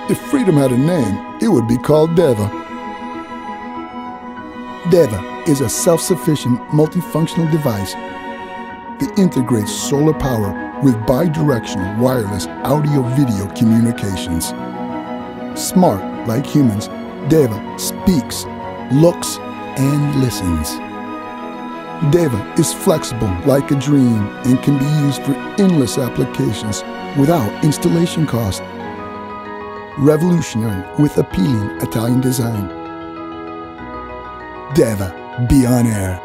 If freedom had a name, it would be called Deva. Deva is a self-sufficient, multifunctional device that integrates solar power with bidirectional wireless audio-video communications. Smart like humans, Deva speaks, looks, and listens. Deva is flexible like a dream and can be used for endless applications without installation cost. Revolutionary with appealing Italian design. Deva, be on air.